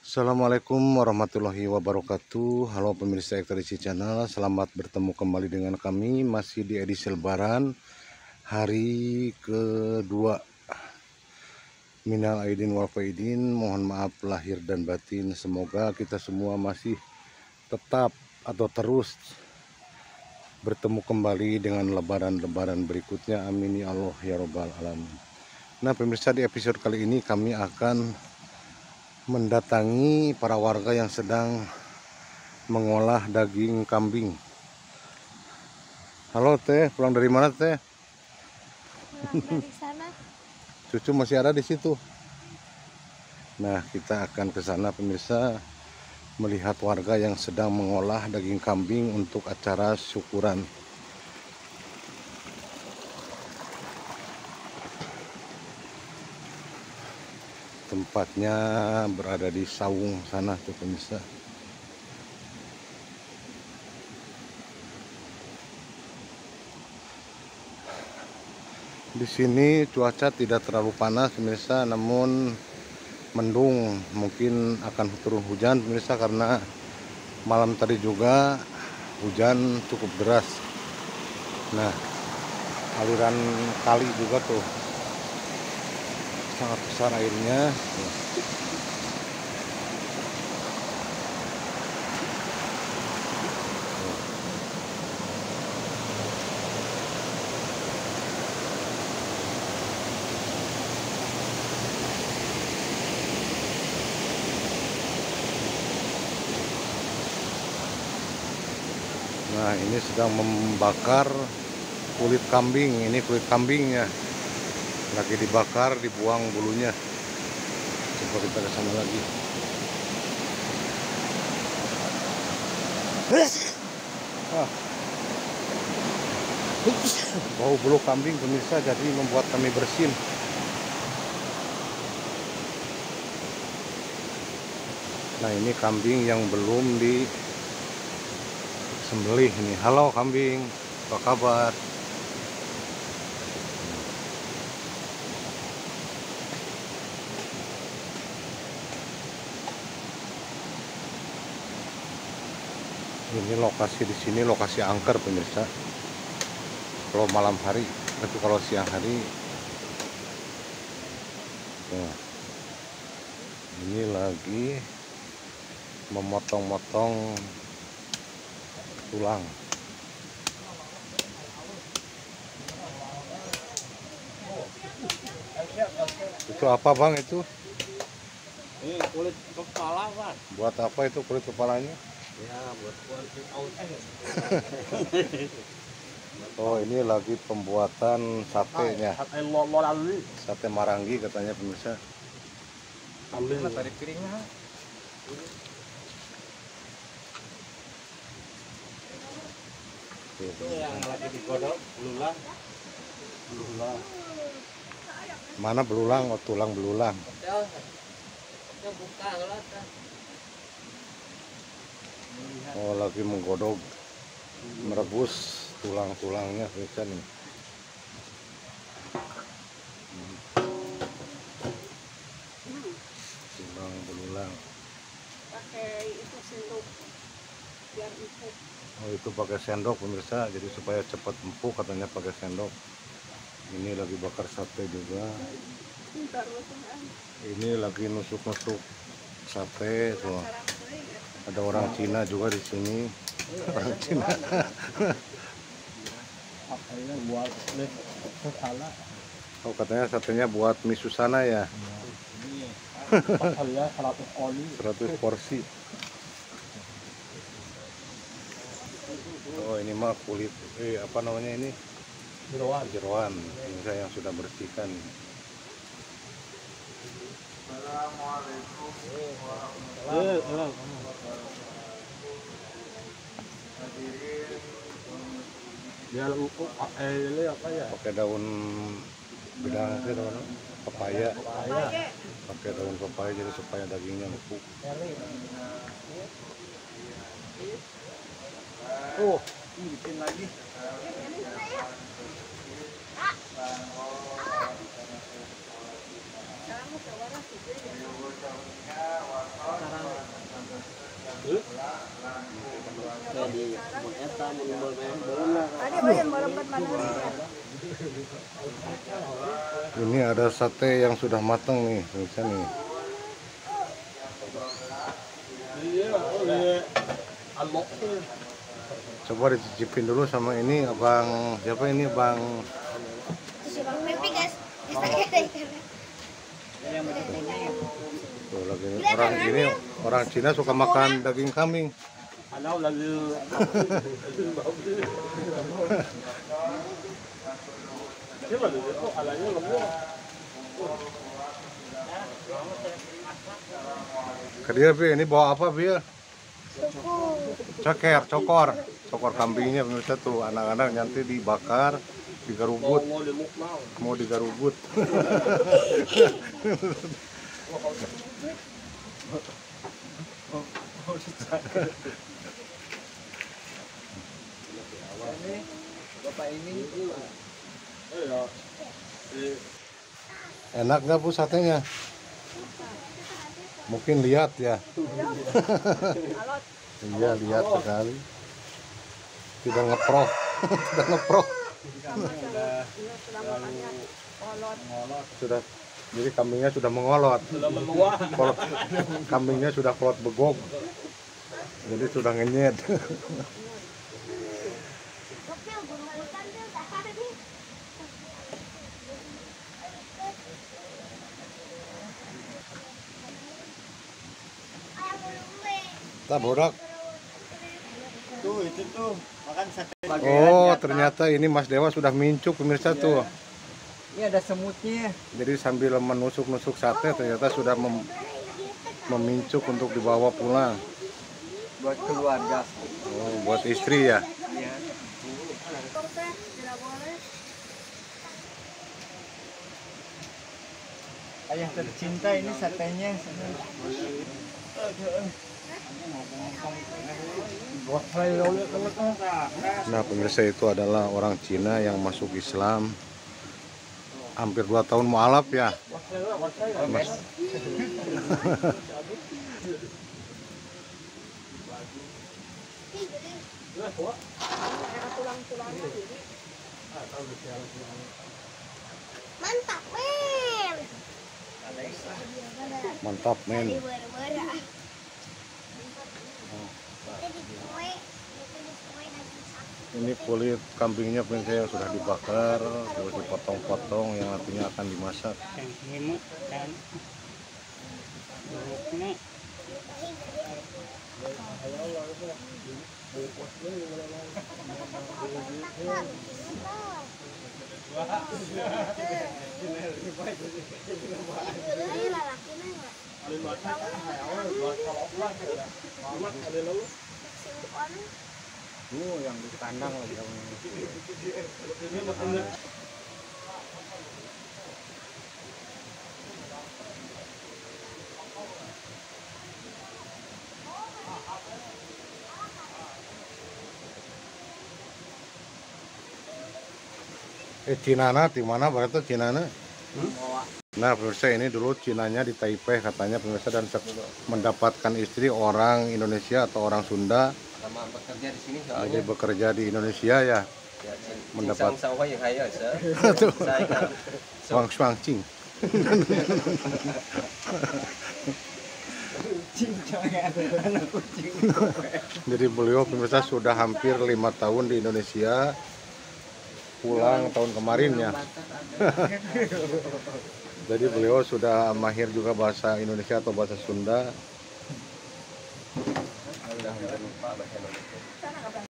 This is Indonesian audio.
Assalamualaikum warahmatullahi wabarakatuh. Halo pemirsa Ekstrisi Channel, selamat bertemu kembali dengan kami masih di edisi Lebaran hari kedua. Minal aidin wal faidin, mohon maaf lahir dan batin. Semoga kita semua masih tetap atau terus bertemu kembali dengan lebaran-lebaran berikutnya. Amin ya Allah ya Rabbal alamin. Nah pemirsa, di episode kali ini kami akan mendatangi para warga yang sedang mengolah daging kambing. Halo Teh, pulang dari mana Teh? Dari sana. Cucu masih ada di situ. Nah, kita akan ke sana pemirsa, melihat warga yang sedang mengolah daging kambing untuk acara syukuran. Tempatnya berada di Sawung sana tuh pemirsa. Di sini cuaca tidak terlalu panas pemirsa, namun mendung, mungkin akan turun hujan pemirsa karena malam tadi juga hujan cukup deras. Nah, aliran kali juga tuh sangat besar airnya. Nah, ini sedang membakar kulit kambing. Ini kulit kambingnya lagi dibakar, dibuang bulunya. Coba kita ke sana lagi. Ah. Bau bulu kambing pemirsa, jadi membuat kami bersin. Nah, ini kambing yang belum disembelih nih. Halo kambing, apa kabar? Ini lokasi di sini lokasi angker pemirsa. Kalau malam hari, tapi kalau siang hari, nah, ini lagi memotong-motong tulang. Itu apa bang itu? Ini kulit kepala, Pak. Buat apa itu kulit kepalanya? Ya, buat kulit autis. Oh, ini lagi pembuatan satenya. Sate lolali. Sate Marangi katanya pemirsa. Ambil tarik piringnya. Itu yang lagi digodok, belulang. Belulang. Mana belulang? Oh, tulang belulang. Ya buka lah. Oh, lagi menggodok, merebus tulang-tulangnya pemirsa nih. Tulang belulang. Pakai itu sendok biar empuk. Oh, itu pakai sendok pemirsa, jadi supaya cepat empuk katanya pakai sendok. Ini lagi bakar sate juga. Ini lagi nusuk-nusuk sate tuh. Ada orang Cina juga di sini. Orang Cina. Buat salah. Oh, katanya satenya buat mie Susana ya. Ini pasalnya 100 oli. 100 porsi. Oh, ini mah kulit apa namanya ini? Jeroan. Jeroan. Ini saya yang sudah bersihkan. Assalamualaikum Dia ini apa ya? Pakai daun bilang sih daun pepaya. Pakai daun pepaya jadi supaya dagingnya empuk. Oh, ini bikin lagi. Cara kayak di kebun eta menimbul Ada bayang balongan mana ya? Ini ada sate yang sudah matang nih, pemirsa nih. Coba dicicipin dulu sama ini abang, siapa ini bang? Si Bang Pepi guys. Tuh, lagi orang ini orang Cina suka makan daging kambing. Ano lagi Kedia Bi, ini bawa apa Bi? Suku. Cokor kambingnya pemirsa tuh, anak-anak nanti dibakar, digarubut, mau digarubut. Bapak ini Enak nggak Bu satenya? Mungkin lihat ya. Iya lihat sekali. Tidak ngeproh, tidak ngeproh. Sudah, jadi kambingnya sudah mengolot. Kolot, kambingnya sudah kolot begok. Jadi sudah ngenyet. Tak bodak. tuh itu tuh makan sate Oh, ternyata ini Mas Dewa sudah mincuk pemirsa tuh. ini ada semutnya. Jadi sambil menusuk-nusuk sate ternyata sudah memincuk untuk dibawa pulang. Buat keluarga. Oh, buat istri ya. Iya. Ayah tercinta ini satenya. Nah, pemirsa itu adalah orang Cina yang masuk Islam. Hampir 2 tahun mualaf ya. Mas. Mantap men. Mantap men. Ini kulit kambingnya pemirsa yang sudah dibakar, terus dipotong-potong yang artinya akan dimasak. Yang di kandang lagi. Cinana di mana berarti Cinana? Nah, pemirsa ini dulu Cinanya di Taipei katanya pemirsa, dan mendapatkan istri orang Indonesia atau orang Sunda. Sama bekerja di sini. Jadi bekerja di Indonesia ya. Mendapat Wang Shuangqing. Jadi beliau pemirsa sudah hampir 5 tahun di Indonesia, pulang tahun kemarin ya. Jadi beliau sudah mahir juga bahasa Indonesia atau bahasa Sunda.